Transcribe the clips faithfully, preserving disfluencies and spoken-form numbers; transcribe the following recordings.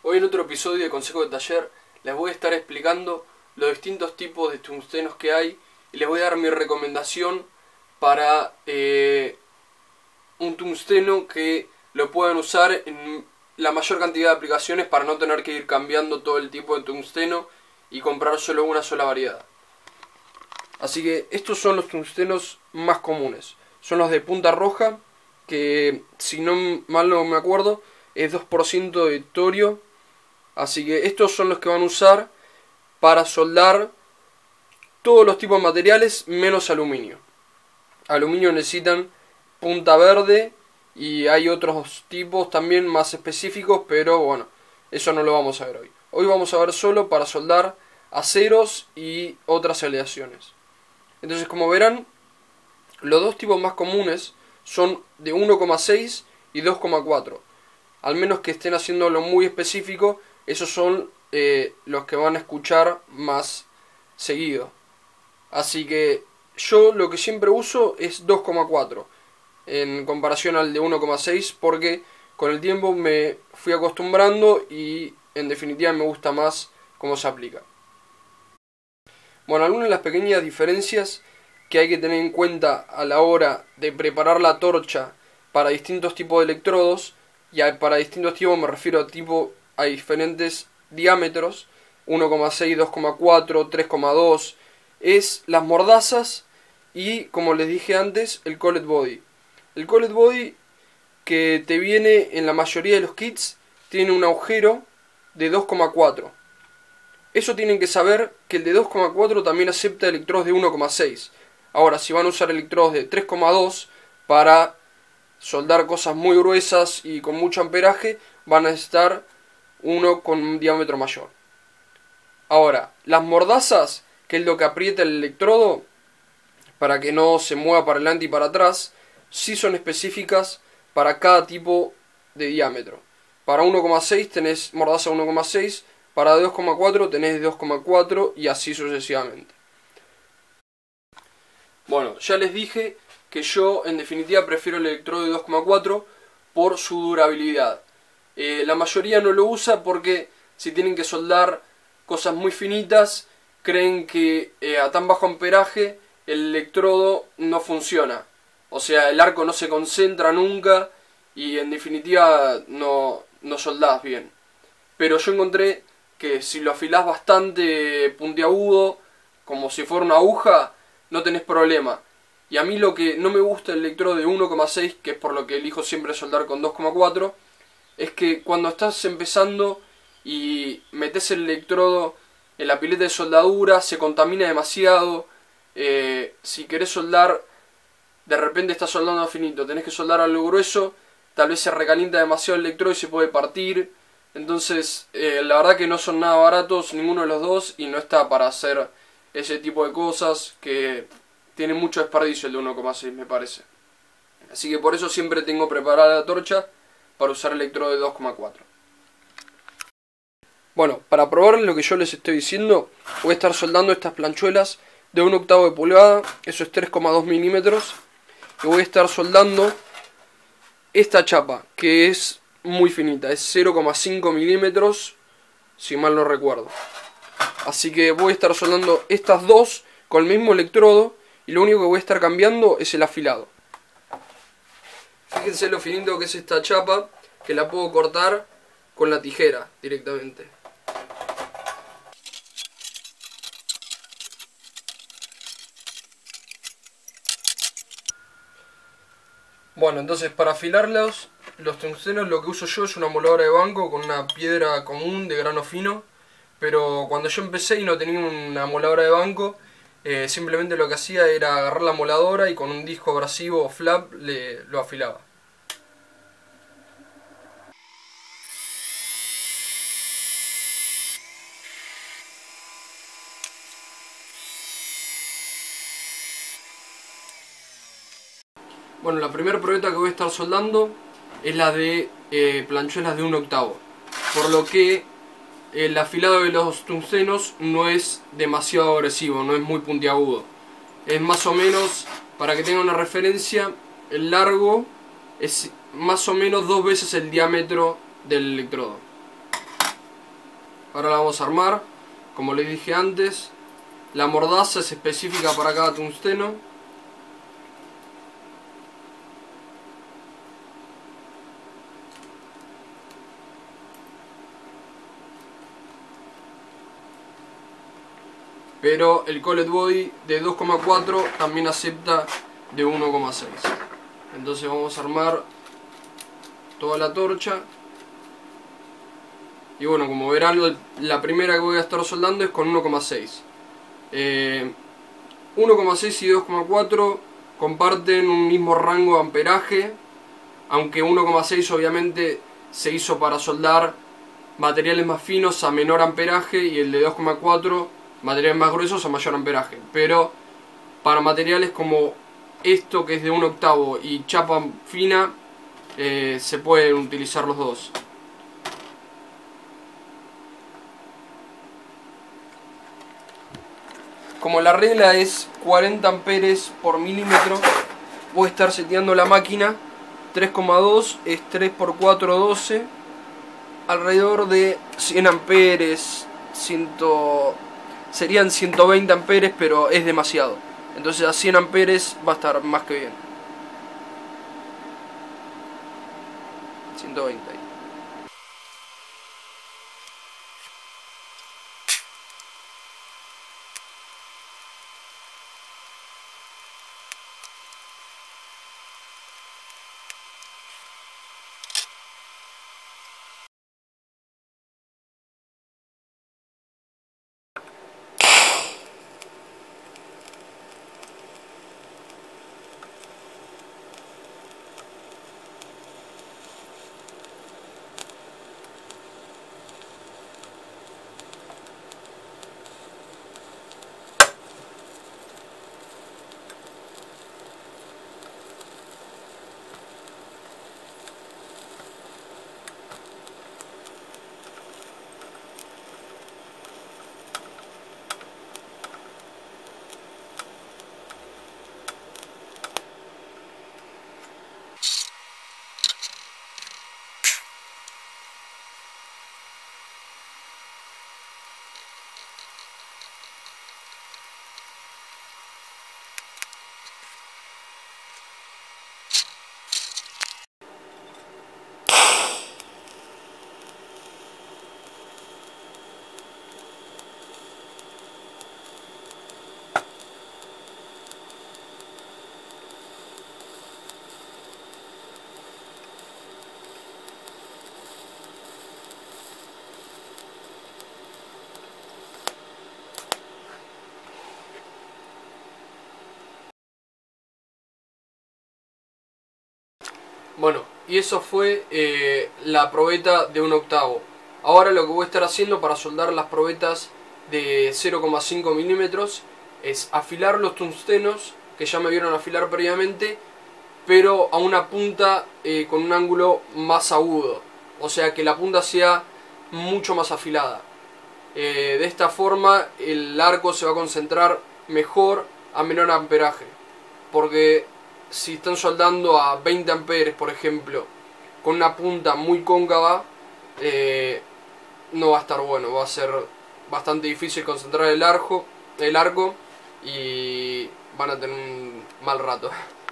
Hoy en otro episodio de Consejo de Taller les voy a estar explicando los distintos tipos de tungstenos que hay y les voy a dar mi recomendación para eh, un tungsteno que lo puedan usar en la mayor cantidad de aplicaciones para no tener que ir cambiando todo el tipo de tungsteno y comprar solo una sola variedad. Así que estos son los tungstenos más comunes. Son los de punta roja, que si no mal no me acuerdo es dos por ciento de torio. Así que estos son los que van a usar para soldar todos los tipos de materiales menos aluminio. Aluminio necesitan punta verde y hay otros tipos también más específicos, pero bueno, eso no lo vamos a ver hoy. Hoy vamos a ver solo para soldar aceros y otras aleaciones. Entonces, como verán, los dos tipos más comunes son de uno coma seis y dos coma cuatro. Al menos que estén haciéndolo muy específico, esos son eh, los que van a escuchar más seguido. Así que yo lo que siempre uso es dos coma cuatro en comparación al de uno coma seis, porque con el tiempo me fui acostumbrando y en definitiva me gusta más cómo se aplica. Bueno, algunas de las pequeñas diferencias que hay que tener en cuenta a la hora de preparar la torcha para distintos tipos de electrodos, y para distintos tipos me refiero a tipo a diferentes diámetros, uno coma seis, dos coma cuatro, tres coma dos, es las mordazas y, como les dije antes, el collet body. El collet body, que te viene en la mayoría de los kits, tiene un agujero de dos coma cuatro. Eso tienen que saber, que el de dos coma cuatro también acepta electrodos de uno coma seis. Ahora, si van a usar electrodos de tres coma dos para soldar cosas muy gruesas y con mucho amperaje, van a necesitar uno con un diámetro mayor. Ahora, las mordazas, que es lo que aprieta el electrodo para que no se mueva para adelante y para atrás, sí son específicas para cada tipo de diámetro. Para uno coma seis tenés mordaza uno coma seis, para dos coma cuatro tenés dos coma cuatro y así sucesivamente. Bueno, ya les dije que yo en definitiva prefiero el electrodo de dos coma cuatro por su durabilidad. Eh, la mayoría no lo usa porque si tienen que soldar cosas muy finitas, creen que eh, a tan bajo amperaje el electrodo no funciona. O sea, el arco no se concentra nunca y en definitiva no, no soldás bien. Pero yo encontré que si lo afilás bastante puntiagudo, como si fuera una aguja, no tenés problema. Y a mí lo que no me gusta del electrodo de uno coma seis, que es por lo que elijo siempre soldar con dos coma cuatro, es que cuando estás empezando y metes el electrodo en la pileta de soldadura, se contamina demasiado. Eh, si querés soldar, de repente estás soldando finito, tenés que soldar algo grueso, tal vez se recalienta demasiado el electrodo y se puede partir. Entonces, eh, la verdad que no son nada baratos ninguno de los dos y no está para hacer ese tipo de cosas, que tiene mucho desperdicio el de uno coma seis, me parece. Así que por eso siempre tengo preparada la torcha para usar el electrodo de dos coma cuatro. Bueno, para probar lo que yo les estoy diciendo, voy a estar soldando estas planchuelas de un octavo de pulgada, eso es tres coma dos milímetros, y voy a estar soldando esta chapa, que es muy finita, es cero coma cinco milímetros, si mal no recuerdo. Así que voy a estar soldando estas dos con el mismo electrodo, y lo único que voy a estar cambiando es el afilado. Fíjense lo finito que es esta chapa, que la puedo cortar con la tijera directamente. Bueno, entonces para afilarlos, los tungstenos, lo que uso yo es una moladora de banco con una piedra común de grano fino. Pero cuando yo empecé y no tenía una moladora de banco, eh, simplemente lo que hacía era agarrar la moladora y con un disco abrasivo o flap le, lo afilaba. Bueno, la primera probeta que voy a estar soldando es la de eh, planchuelas de un octavo, por lo que el afilado de los tungstenos no es demasiado agresivo, no es muy puntiagudo. Es más o menos, para que tengan una referencia, el largo es más o menos dos veces el diámetro del electrodo. Ahora la vamos a armar. Como les dije antes, la mordaza es específica para cada tungsteno. Pero el Collet Body de dos coma cuatro también acepta de uno coma seis. Entonces vamos a armar toda la torcha. Y bueno, como verán, la primera que voy a estar soldando es con uno coma seis. Eh, uno coma seis y dos coma cuatro comparten un mismo rango de amperaje, aunque uno coma seis obviamente se hizo para soldar materiales más finos a menor amperaje y el de dos coma cuatro materiales más gruesos a mayor amperaje. Pero para materiales como esto, que es de un octavo, y chapa fina, eh, se pueden utilizar los dos. Como la regla es cuarenta amperes por milímetro, voy a estar seteando la máquina. Tres coma dos es tres por cuatro, doce. Alrededor de cien amperes, cien, serían ciento veinte amperes, pero es demasiado. Entonces a cien amperes va a estar más que bien. ciento veinte ahí. Bueno, y eso fue eh, la probeta de un octavo. Ahora lo que voy a estar haciendo para soldar las probetas de cero coma cinco milímetros es afilar los tungstenos, que ya me vieron afilar previamente, pero a una punta eh, con un ángulo más agudo. O sea, que la punta sea mucho más afilada. Eh, de esta forma el arco se va a concentrar mejor a menor amperaje. Porque si están soldando a veinte amperes, por ejemplo, con una punta muy cóncava, eh, no va a estar bueno. Va a ser bastante difícil concentrar el arco, el arco y van a tener un mal rato.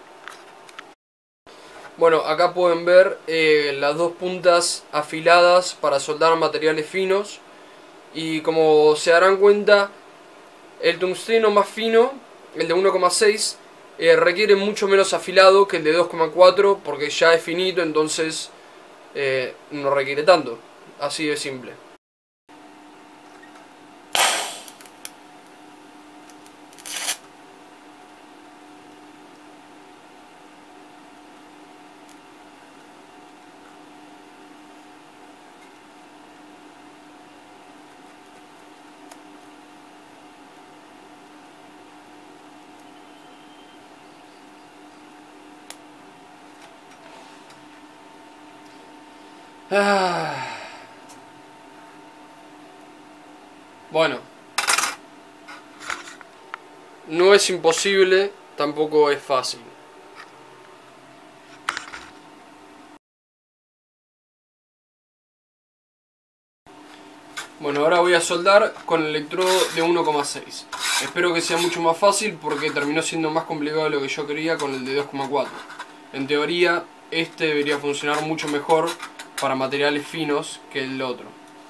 Bueno, acá pueden ver eh, las dos puntas afiladas para soldar materiales finos. Y como se darán cuenta, el tungsteno más fino, el de uno coma seis, eh, requiere mucho menos afilado que el de dos coma cuatro, porque ya es finito, entonces eh, no requiere tanto. Así de simple. Ah. Bueno, no es imposible, tampoco es fácil. Bueno, ahora voy a soldar con el electrodo de uno coma seis. Espero que sea mucho más fácil porque terminó siendo más complicado de lo que yo quería con el de dos coma cuatro. En teoría, este debería funcionar mucho mejor para materiales finos que el otro.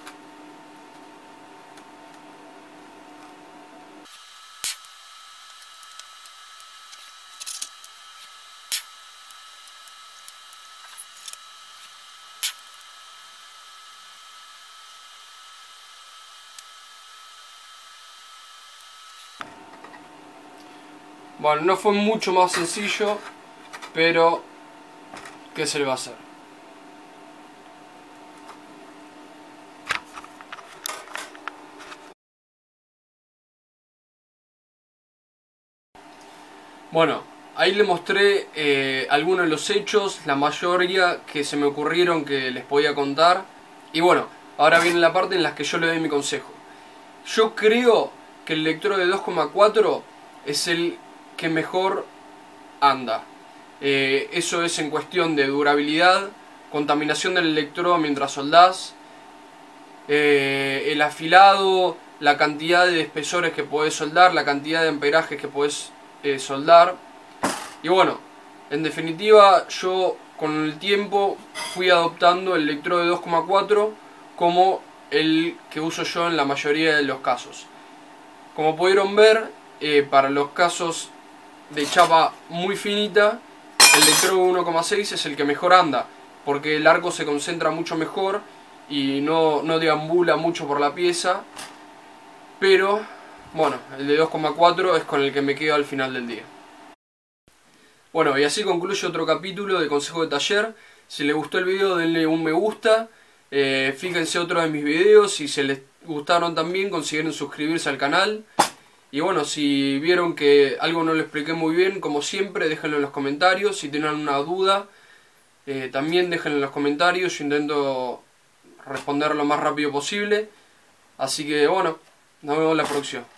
Bueno, no fue mucho más sencillo, pero ¿qué se le va a hacer? Bueno, ahí le mostré eh, algunos de los hechos, la mayoría que se me ocurrieron que les podía contar. Y bueno, ahora viene la parte en la que yo le doy mi consejo. Yo creo que el electrodo de dos coma cuatro es el que mejor anda. Eh, eso es en cuestión de durabilidad, contaminación del electrodo mientras soldás, eh, el afilado, la cantidad de espesores que podés soldar, la cantidad de amperajes que podés eh, soldar. Y bueno, en definitiva yo con el tiempo fui adoptando el electrodo de dos coma cuatro como el que uso yo en la mayoría de los casos. Como pudieron ver, eh, para los casos de chapa muy finita, el electrodo uno coma seis es el que mejor anda, porque el arco se concentra mucho mejor y no, no deambula mucho por la pieza. Pero bueno, el de dos coma cuatro es con el que me quedo al final del día. Bueno, y así concluye otro capítulo de Consejo de Taller. Si les gustó el video, denle un me gusta. Eh, fíjense otro de mis videos. Si se les gustaron también, consideren suscribirse al canal. Y bueno, si vieron que algo no lo expliqué muy bien, como siempre, déjenlo en los comentarios. Si tienen una duda, eh, también déjenlo en los comentarios. Yo intento responder lo más rápido posible. Así que bueno, nos vemos la próxima.